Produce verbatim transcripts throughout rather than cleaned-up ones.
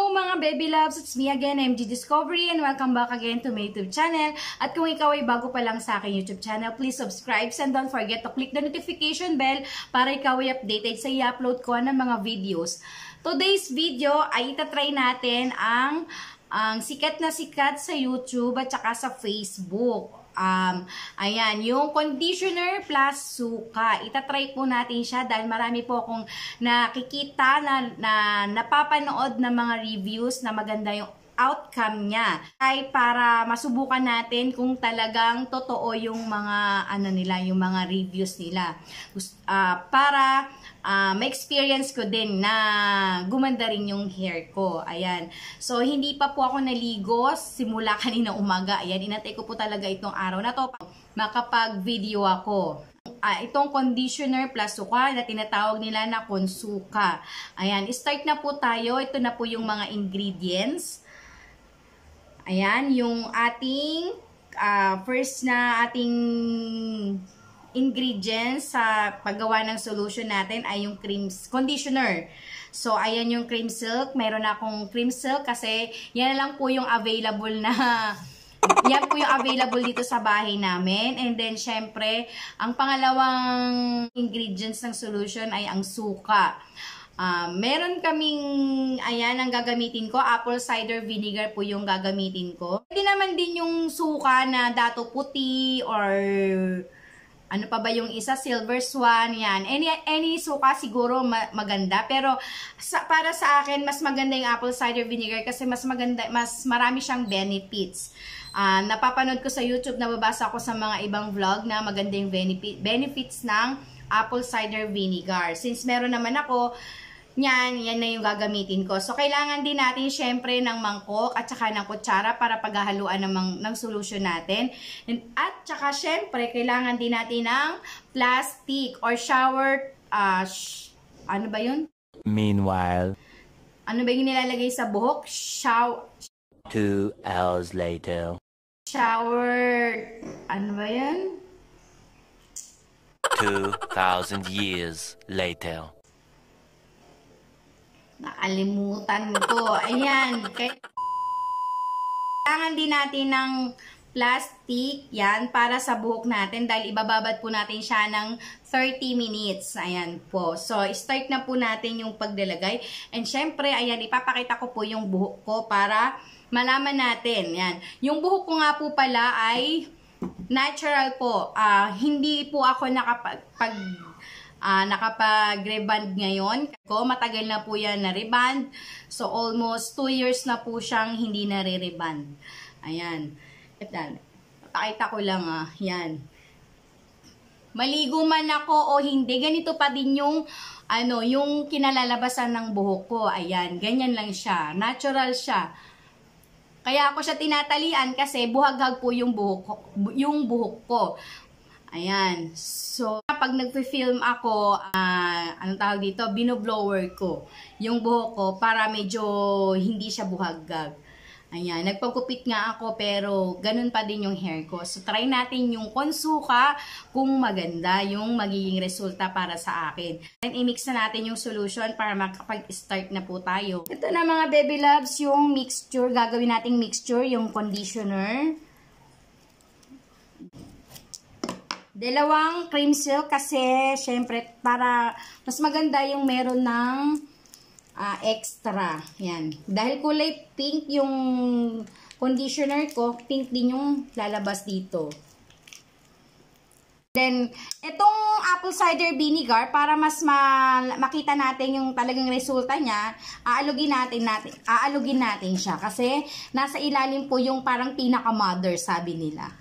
mga baby loves, it's me again, M G Discovery, and welcome back again to my YouTube channel. At kung ikaw ay bago pa lang sa aking YouTube channel, please subscribe and don't forget to click the notification bell para ikaw ay updated sa i-upload ko ng mga videos. Today's video ay itatry natin ang, ang sikat na sikat sa YouTube at saka sa Facebook. Um, ayan, yung conditioner plus suka. Itatry po natin siya dahil marami po akong nakikita na, na napapanood na mga reviews na maganda yung outcome niya. Ay para masubukan natin kung talagang totoo yung mga ano nila, yung mga reviews nila. Uh, para Uh, ma-experience ko din na gumanda rin yung hair ko. Ayan. So, hindi pa po ako naligo simula kanina umaga. Ayan, inatay ko po talaga itong araw na to makapag-video ako. Uh, itong conditioner plus suka na tinatawag nila na konsuka. Ayan, start na po tayo. Ito na po yung mga ingredients. Ayan, yung ating uh, first na ating ingredients sa paggawa ng solution natin ay yung cream conditioner. So, ayan yung cream silk. Mayroon akong cream silk kasi yan lang po yung available na yan po yung available dito sa bahay namin. And then, syempre, ang pangalawang ingredients ng solution ay ang suka. Uh, meron kaming, ayan, ang gagamitin ko, apple cider vinegar po yung gagamitin ko. Hindi naman din yung suka na dato puti or ano pa ba yung isa? Silver Swan, yan. Any, any suka siguro ma maganda. Pero sa, para sa akin, mas maganda yung apple cider vinegar kasi mas maganda, mas marami siyang benefits. Uh, napapanood ko sa YouTube, nababasa ko sa mga ibang vlog na maganda yung benefit, benefits ng apple cider vinegar. Since meron naman ako, yan, yan na yung gagamitin ko. So, kailangan din natin syempre ng mangkok at saka ng kutsara para paghahaluan ng, ng solution natin. And, at saka syempre, kailangan din natin ng plastic or shower, uh, sh ano ba yun? Meanwhile, ano ba yung nilalagay sa buhok? Shower. Two hours later. Shower, ano ba yan? Two thousand years later. Nakalimutan ko. Ayan. Kailangan din natin ng plastic, yan, para sa buhok natin dahil ibababad po natin siya ng thirty minutes. Ayan po. So, start na po natin yung paglalagay. And syempre, ayan, ipapakita ko po yung buhok ko para malaman natin. Yan. Yung buhok ko nga po pala ay natural po. Uh, hindi po ako nakapag... Uh, nakapag-reband ngayon. Ko, matagal na po yan na reband. So, almost two years na po siyang hindi na re-reband. Ayan. Ito, pakita ko lang ah. Yan. Maligo man ako o hindi, ganito pa din yung, ano, yung kinalalabasan ng buhok ko. Ayan. Ganyan lang siya. Natural siya. Kaya ako siya tinatalian kasi buhaghag po yung buhok ko. Yung buhok ko. Ayan. So, kapag nagpe-film ako, uh, anong tawag dito? Binoblower ko yung buhok ko para medyo hindi siya buhaggag. Ayan. Nagpagkupit nga ako pero ganun pa din yung hair ko. So, try natin yung konsuka kung maganda yung magiging resulta para sa akin. And i-mix na natin yung solution para makapag-start na po tayo. Ito na mga baby loves, yung mixture. Gagawin nating mixture, yung conditioner. Dalawang cream silk kasi syempre para mas maganda yung meron ng uh, extra. Yan. Dahil kulay pink yung conditioner ko, pink din yung lalabas dito. Then, itong apple cider vinegar, para mas ma makita natin yung talagang resulta niya, aalugin natin, natin, aalugin natin siya. Kasi nasa ilalim po yung parang pinaka-mother, sabi nila.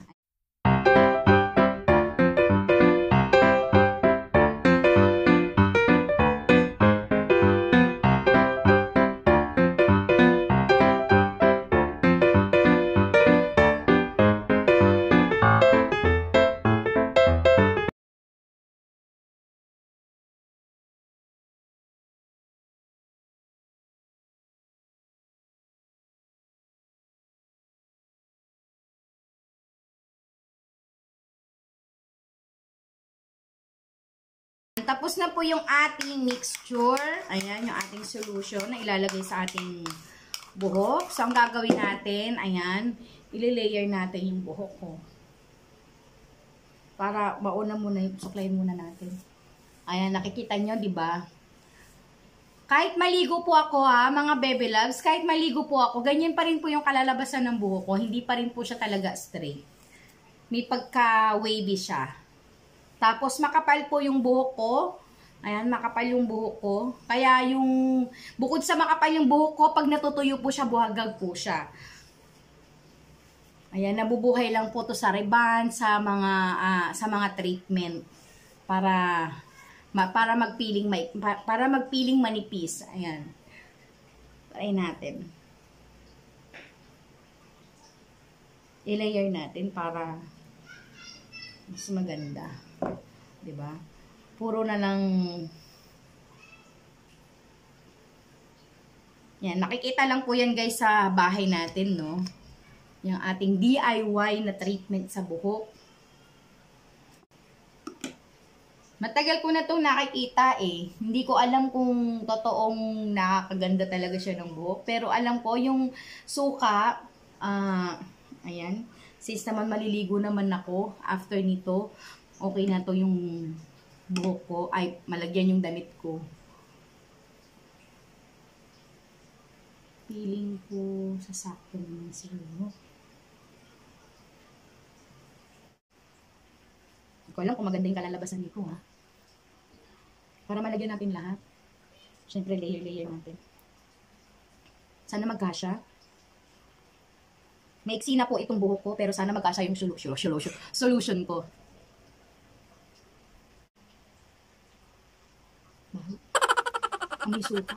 Tapos na po yung ating mixture. Ayan, yung ating solution na ilalagay sa ating buhok. So, ang gagawin natin, ayan, ililayer natin yung buhok ko. Para mauna muna, suklayin muna natin. Ayan, nakikita nyo, di ba? Kahit maligo po ako ha, mga baby loves, kahit maligo po ako, ganyan pa rin po yung kalalabasan ng buhok ko. Hindi pa rin po siya talaga straight. May pagka-wavy siya. Tapos, makapal po yung buhok ko. Ayan, makapal yung buhok ko. Kaya yung, bukod sa makapal yung buhok ko, pag natutuyo po siya, buhagag po siya. Ayan, nabubuhay lang po to sa reband, sa mga, uh, sa mga treatment. Para, ma, para magpiling, para magpiling manipis. Ayan. Try natin. I-layer natin para mas maganda. Diba? Puro na lang. Yan, nakikita lang po yan guys sa bahay natin, no? Yung ating D I Y na treatment sa buhok. Matagal ko na itong nakikita eh. Hindi ko alam kung totoong nakakaganda talaga siya ng buhok. Pero alam ko yung suka, ah, uh, ayan, since naman maliligo naman ako after nito, okay na to yung buhok ko, ay malagyan yung damit ko. Feeling ko sasakto naman siguro. Hindi ko alam kung maganda yung kalalabasan nito ha. Para malagyan natin lahat. Siyempre layer-layer natin. Sana magkasya. Maiksi na po itong buhok ko pero sana magkasya yung solution, solution, solution ko. May suka.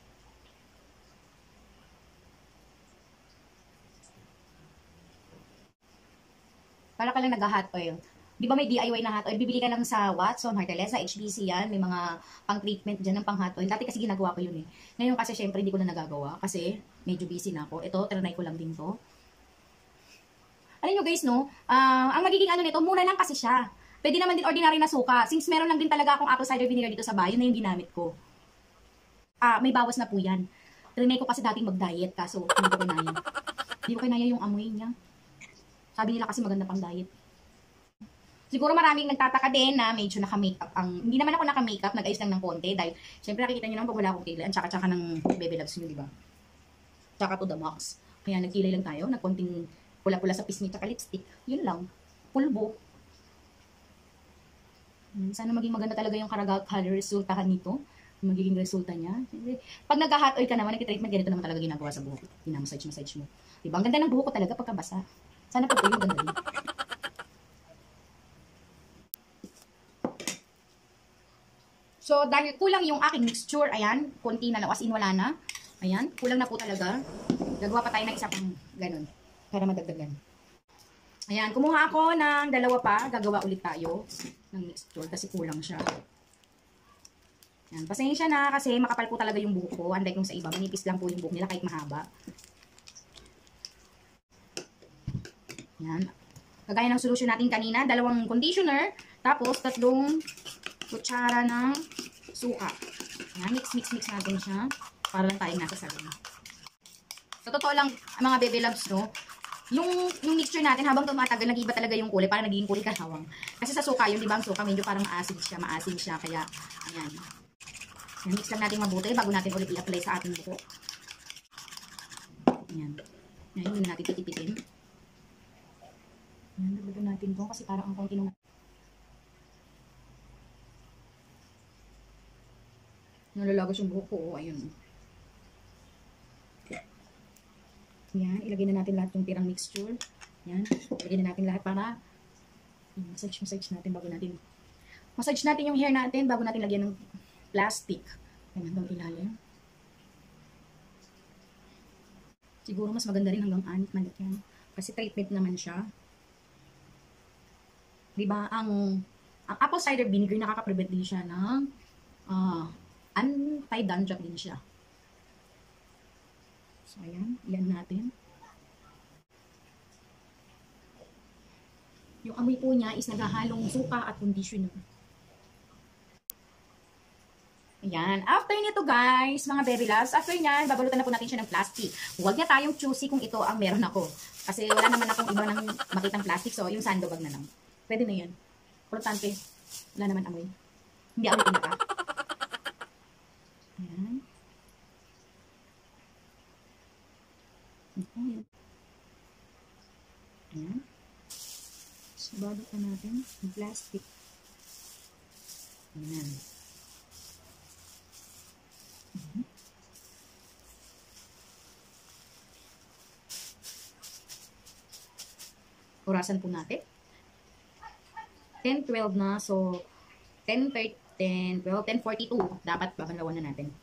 Para ka lang nag-hot oil. Di ba may D I Y na hot oil? Bibili ka lang sa Watson, Hartelesa, H B C yan. May mga pang-treatment dyan ng pang-hot oil. Dati kasi ginagawa ko yun eh. Ngayon kasi syempre hindi ko na nagagawa kasi medyo busy na ako. Ito, trinay ko lang din to. Alam nyo guys, no? Uh, ang magiging ano nito, mura lang kasi siya. Pwede naman din ordinary na suka. Since meron lang din talaga akong apple cider vinegar dito sa bahay, yun na yung ginamit ko. Ah, may bawas na po yan. Trinay ko kasi dating mag-diet, kaso hindi ko kinaya. Hindi ko kinaya yung amoy niya. Sabi nila kasi maganda pang diet. Siguro maraming nagtataka din na medyo naka-makeup ang... Hindi naman ako naka-makeup, nag-ayos lang ng konti. Dahil, syempre nakikita nyo naman pag wala akong kilay. Ang tsaka-tsaka ng baby loves nyo, di ba? Tsaka to the max. Kaya nagkilay lang tayo, nagkonting pula-pula sa pisngi, tsaka lipstick. Yun lang. Pulbo. Sana maging maganda talaga yung color resultahan nito. Magiging resulta niya. Pag nagka-hot oil ka naman, nag-treatment, ganito naman talaga ginagawa sa buhok. Pinamassage-massage mo. Diba? Ang ganda ng buhok ko talaga pagkabasa. Sana po yung ganda din. So, dahil kulang yung aking mixture, ayan, konti na lang, as in wala na. Ayan, kulang na po talaga. Gagawa pa tayo ng isa pang ganun, para madagdagan. Ayan, kumuha ako ng dalawa pa, gagawa ulit tayo ng mixture kasi kulang siya. Yan, pasensya na kasi makapal po talaga yung buhok ko. Unlike kung sa iba, manipis lang po yung buhok nila kahit mahaba. Yan. Kagaya ng solusyon natin kanina, dalawang conditioner, tapos tatlong kutsara ng suka. Yan, mix, mix, mix natin siya para lang tayong nasa salon. Sa totoo lang, mga baby loves, no, yung, yung mixture natin habang tumatagal, nag-iba talaga yung kulay, parang nagiging kulay kahawang. Kasi sa suka, yung di ba ang suka, medyo parang acid siya, maasim siya, kaya, ayan. Yan, mix lang natin mabuti bago natin ulit i-apply sa ating buhok. Yan. Yan, hindi natin titipitin. Yan, naglagan natin ito kasi parang ang konti nung nalalagos yung buhok ko. Oh, ayun. Yan, ilagay na natin lahat yung tirang mixture. Yan, ilagay na natin lahat para massage, massage natin bago natin massage natin yung hair natin bago natin lagyan ng plastic. Yan, hanggang ilalim. Siguro mas maganda rin hanggang anit na yan. Kasi treatment naman siya. Diba, ang, ang apple cider vinegar nakaka-prevent din siya ng uh, anti-dandruff din siya. So, ayan. Iyan natin. Yung amoy po niya is naghahalong suka at conditioner. Ayan. After nito guys, mga baby loves, after nyan, babalutan na po natin siya ng plastic. Huwag niya tayong choosy kung ito ang meron ako. Kasi wala naman akong iba ng makitang plastic. So, yung sandbag na lang. Pwede na yan. Importante. Wala naman amoy. Hindi amoy pinaka. Ayan. Ayan. Ayan. So, balutan natin ng plastic. Ayan. Orasan po natin. ten twelve na. So, ten thirty, ten twelve, ten forty-two. Dapat babalawan na natin.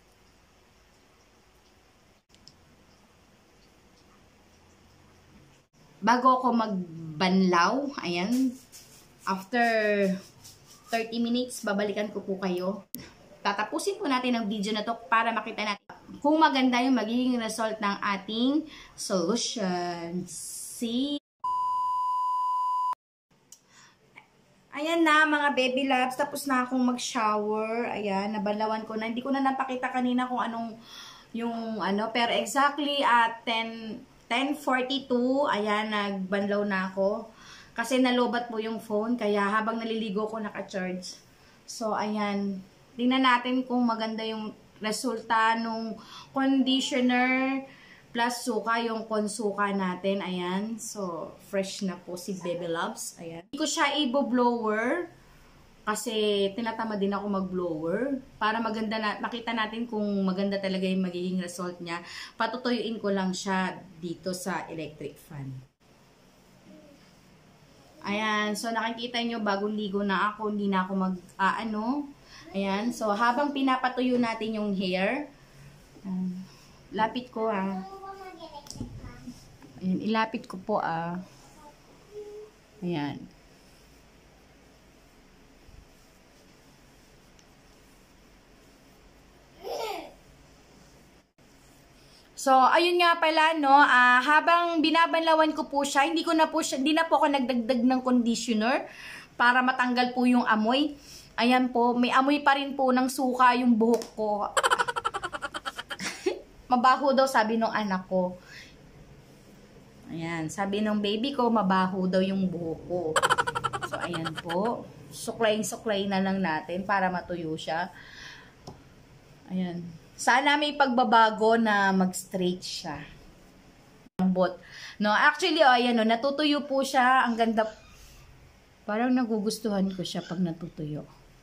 Bago ako magbanlaw, ayan, after thirty minutes, babalikan ko po kayo. Tatapusin po natin ang video na to para makita natin kung maganda yung magiging result ng ating solution. See? Ayan na mga baby loves, tapos na akong mag-shower. Ayan, nabanlawan ko na. Hindi ko na napakita kanina kung anong yung ano, pero exactly at ten forty-two, ayan, nagbanlaw na ako. Kasi nalobat po yung phone, kaya habang naliligo ko naka-charge. So, ayan. Tingnan natin kung maganda yung resulta nung conditioner plus suka, yung konsuka natin. Ayan. So, fresh na po si Baby Loves. Ayan. Hindi ko siya i-blower kasi tinatamad din ako mag-blower. Para maganda na, makita natin kung maganda talaga yung magiging result niya. Patutuyuin ko lang siya dito sa electric fan. Ayan. So, nakikita nyo, bagong ligo na ako. Hindi na ako mag-aano. Uh, Ayan. So, habang pinapatuyo natin yung hair, um, lapit ko ah. Ayan, ilapit ko po ah. Ayan. So, ayun nga pala, no, ah, habang binabanlawan ko po siya, hindi ko na po siya, hindi na po ako nagdagdag ng conditioner para matanggal po yung amoy. Ayan po, may amoy pa rin po ng suka yung buhok ko. Mabaho daw, sabi ng anak ko. Ayan, sabi ng baby ko, mabaho daw yung buhok ko. So, ayan po. Suklayin-suklayin na lang natin para matuyo siya. Ayan. Sana may pagbabago na mag-straight siya. Lambot. No, actually, oh, ayan, no, natutuyo po siya. Ang ganda. Parang nagugustuhan ko siya pag natutuyo.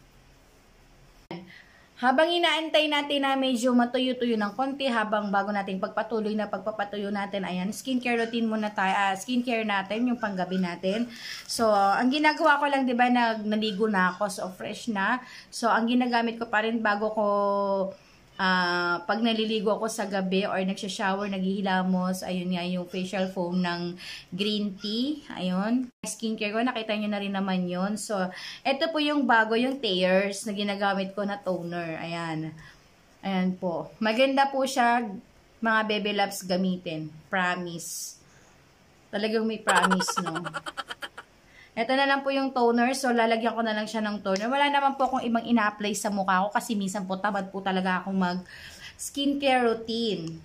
Habang inaantay natin na medyo matuyo-tuyo ng konti, habang bago natin pagpatuloy na pagpapatuyo natin, ayan, skincare routine muna tayo, uh, skincare natin, yung panggabi natin. So, ang ginagawa ko lang, di ba, nag, naligo na ako, so fresh na. So, ang ginagamit ko pa rin bago ko, uh, pag naliligo ako sa gabi or nagsha-shower, naghihilamos, ayun nga, yung facial foam ng green tea, ayun. Skincare ko, nakita nyo na rin naman yun. So, ito po yung bago, yung Thayers na ginagamit ko na toner. Ayan. Ayan po. Maganda po siya, mga baby loves, gamitin. Promise. Talagang may promise, no? Ito na lang po yung toner. So, lalagyan ko na lang siya ng toner. Wala naman po akong ibang ina-apply sa mukha ko kasi minsan po tamad po talaga akong mag skincare routine.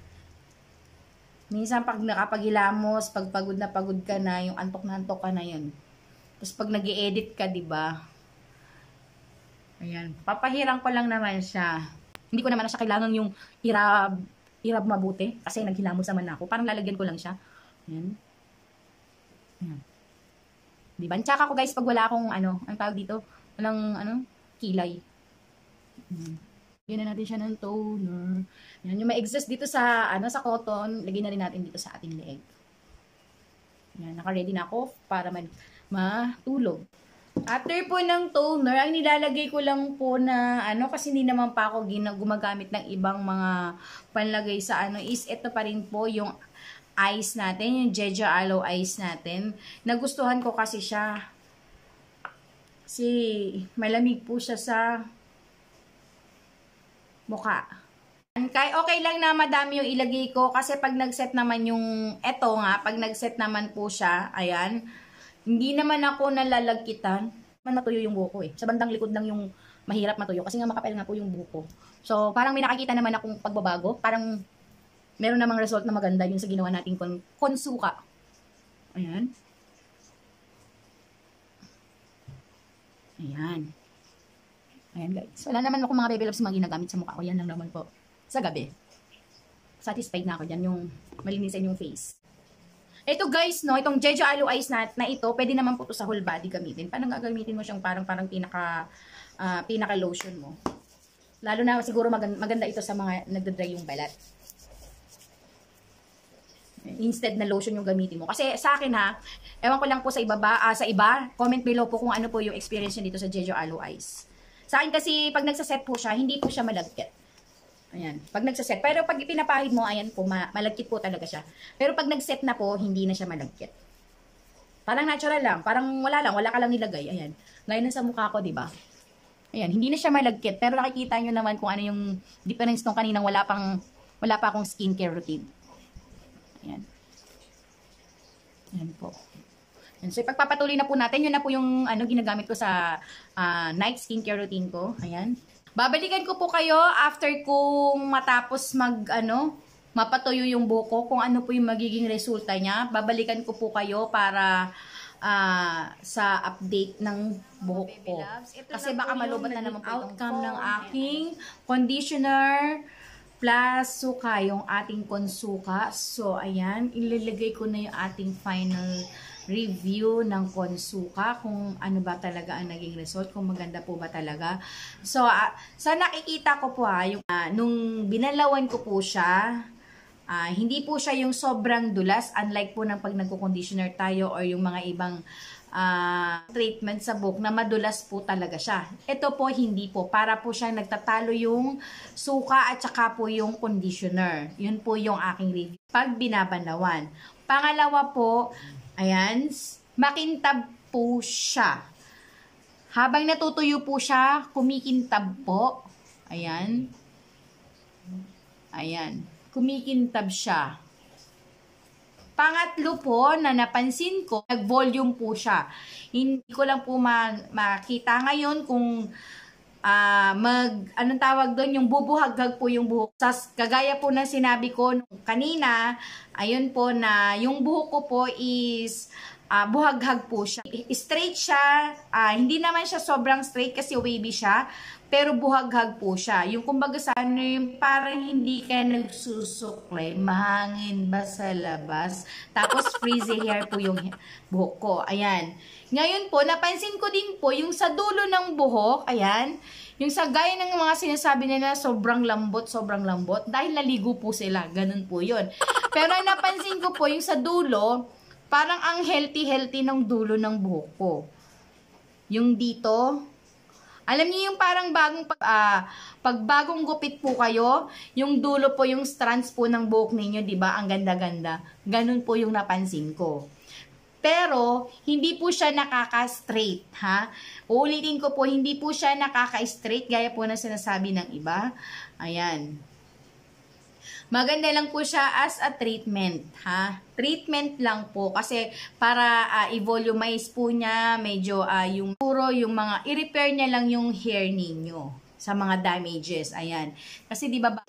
Minsan pag nakapaghilamos, pag pagod na pagod ka na, yung antok na antok ka na yun. Tapos pag nag-i-edit ka, diba? Ayan. Papahirang ko lang naman siya. Hindi ko naman na siya kailangan yung hirab, hirab mabuti. Kasi naghilamos naman ako. Parang lalagyan ko lang siya. Ayan. Ayan. Diba? Tsaka ko guys, pag wala akong ano, ang tawag dito, walang ano, kilay. Ayan. Lagyan na natin siya ng toner. Yan, yung ma-exist dito sa, ano, sa cotton, lagyan na rin natin dito sa ating leeg. Yan, naka-ready na ako para mag matulog. After po ng toner, ang nilalagay ko lang po na, ano, kasi hindi naman pa ako gumagamit ng ibang mga panlagay sa ano, is ito pa rin po yung ice natin, yung Jeja Aloe Ice natin. Nagustuhan ko kasi siya. Kasi malamig po siya sa mukha. Kaya okay lang na madami yung ilagay ko kasi pag nag-set naman yung eto nga, pag nag-set naman po siya, ayan, hindi naman ako nalalagkitan. Man matuyo yung buhok ko eh. Sa bandang likod lang yung mahirap matuyo kasi nga makapal nga po yung buhok ko. So, parang may nakakita naman akong pagbabago. Parang meron namang result na maganda yun sa ginawa nating kon konsuka. Ayan. Ayan. Ayan guys. Wala naman ako mga baby loves mga ginagamit sa mukha ko. Yan lang naman po. Sa gabi. Satisfied na ako dyan yung malinisin yung face. Ito guys, no, itong Jeju Aloe Eyes na, na ito, pwede naman po ito sa whole body gamitin. Paano gagamitin mo siyang parang parang pinaka uh, pinaka lotion mo. Lalo na siguro maganda, maganda ito sa mga nagda-dry yung balat. Instead na lotion yung gamitin mo. Kasi sa akin ha, ewan ko lang po sa iba ba, uh, sa iba, comment below po kung ano po yung experience nyo dito sa Jeju Aloe Eyes. Sa akin kasi pag nagsaset po siya, hindi po siya malagkit. Ayan, pag nagsaset. Pero pag pinapahid mo, ayan po, ma malagkit po talaga siya. Pero pag nagset na po, hindi na siya malagkit. Parang natural lang, parang wala lang, wala ka lang nilagay. Ayan, gaya na sa mukha ko, di ba? Ayan, hindi na siya malagkit. Pero nakikita nyo naman kung ano yung difference nung kaninang wala pang, wala pa akong skincare routine. Ayan. Ayan po. Ayan. So, ipagpapatuloy na po natin. Yun na po yung ano, ginagamit ko sa uh, night skincare routine ko. Ayan. Babalikan ko po kayo after kung matapos mag, ano, mapatuyo yung buhok ko. Kung ano po yung magiging resulta niya. Babalikan ko po kayo para uh, sa update ng buhok ko. Kasi baka malubat na naman po outcome ng aking conditioner plus suka, yung ating konsuka. So, ayan, ilalagay ko na yung ating final review ng konsuka, kung ano ba talaga ang naging result, kung maganda po ba talaga. So, uh, sa nakikita ko po ha, yung, uh, nung binalawan ko po siya, uh, hindi po siya yung sobrang dulas, unlike po ng pag nagko-conditioner tayo or yung mga ibang Uh, treatment sa buhok na madulas po talaga siya. Ito po hindi po. Para po siyang nagtatalo yung suka at saka po yung conditioner. Yun po yung aking review. Pag binabanawan. Pangalawa po, ayan, makintab po siya. Habang natutuyo po siya, kumikintab po. Ayan. Ayan. Kumikintab siya. Pangatlo po na napansin ko, nag-volume po siya. Hindi ko lang po ma makita ngayon kung uh, mag, anong tawag doon, yung bubuhaghag po yung buhok. Sas, kagaya po na sinabi ko kanina, ayun po na yung buhok ko po is uh, buhaghag po siya. Straight siya, uh, hindi naman siya sobrang straight kasi wavy siya. Pero buhaghag po siya. Yung kumbaga sa ano yung parang hindi ka nagsusukle, mahangin ba sa labas. Tapos frizzy hair po yung buhok ko. Ayan. Ngayon po, napansin ko din po yung sa dulo ng buhok, ayan, yung sa gaya ng mga sinasabi nila sobrang lambot, sobrang lambot. Dahil naligo po sila. Ganun po yun. Pero napansin ko po yung sa dulo, parang ang healthy-healthy ng dulo ng buhok ko. Yung dito, alam niyo yung parang bagong, uh, pag bagong gupit po kayo, yung dulo po, yung strands po ng buhok ninyo, di ba? Ang ganda-ganda. Ganun po yung napansin ko. Pero, hindi po siya nakaka-straight, ha? Uulitin ko po, hindi po siya nakaka-straight, gaya po na sinasabi ng iba. Ayan. Maganda lang po siya as a treatment, ha? Treatment lang po kasi para uh, i-volumize po niya, medyo uh, yung puro yung mga i-repair niya lang yung hair ninyo sa mga damages. Ayan. Kasi di ba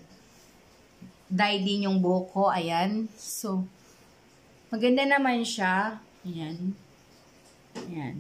dye din yung buhok ko, ayan. So maganda naman siya. Ayan. Ayan.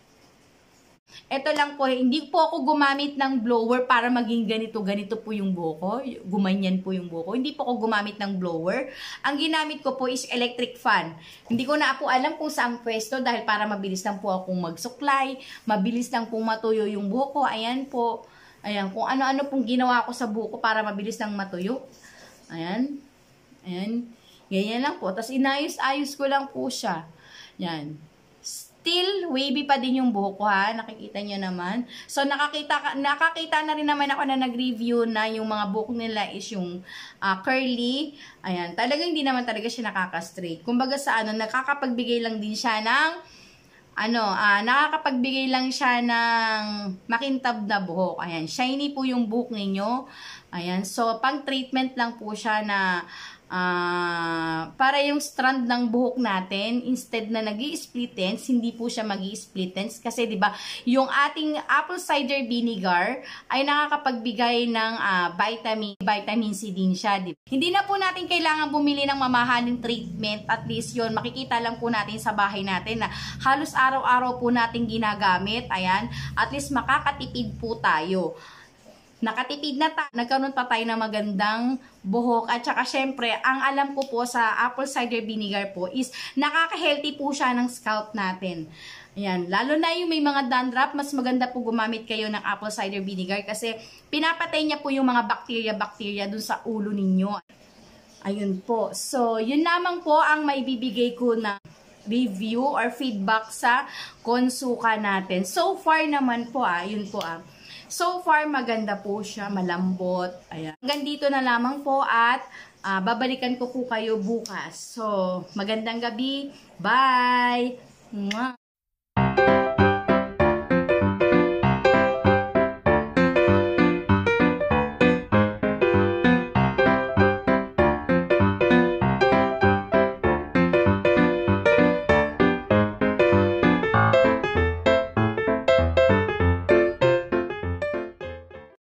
Ito lang po, hindi po ako gumamit ng blower para maging ganito, ganito po yung buhok ko. Gumanyan po yung buhok ko. Hindi po ako gumamit ng blower. Ang ginamit ko po is electric fan. Hindi ko na po alam kung saan pwesto dahil para mabilis lang po akong magsuklay, mabilis lang pong matuyo yung buhok ko. Ayan po. Ayan, kung ano-ano pong ginawa ko sa buhok ko para mabilis lang matuyo. Ayan. Ayan. Ganyan lang po. Tapos inayos-ayos ko lang po siya. Ayan. Still, wavy pa din yung buhok ko ha. Nakikita nyo naman. So, nakakita, nakakita na rin naman ako na nag-review na yung mga buhok nila is yung uh, curly. Ayan. Talagang hindi naman talaga siya nakaka-straight. Kumbaga sa ano, nakakapagbigay lang din siya ng ano, uh, nakakapagbigay lang siya ng makintab na buhok. Ayan. Shiny po yung buhok ninyo. Ayan. So, pang treatment lang po siya na Uh, para yung strand ng buhok natin, instead na nag-i-split ends, hindi po siya mag-i-split ends. Kasi, di ba, yung ating apple cider vinegar ay nakakapagbigay ng uh, vitamin, vitamin C din siya. Di ba? Hindi na po natin kailangan bumili ng mamahaling treatment. At least yun, makikita lang po natin sa bahay natin na halos araw-araw po natin ginagamit. Ayan, at least makakatipid po tayo. Nakatipid na tayo, nagkaroon pa tayo ng magandang buhok. At saka syempre, ang alam ko po sa apple cider vinegar po is nakaka-healthy po siya ng scalp natin. Ayan, lalo na yung may mga dandruff, mas maganda po gumamit kayo ng apple cider vinegar kasi pinapatay niya po yung mga bacteria-bacteria dun sa ulo ninyo. Ayun po. So, yun lamang po ang maibibigay ko na review or feedback sa Consuka natin. So far naman po ah, yun po ah. So far, maganda po siya, malambot. Ayan. Hanggang dito na lamang po at uh, babalikan ko po kayo bukas. So, magandang gabi. Bye! Mwah!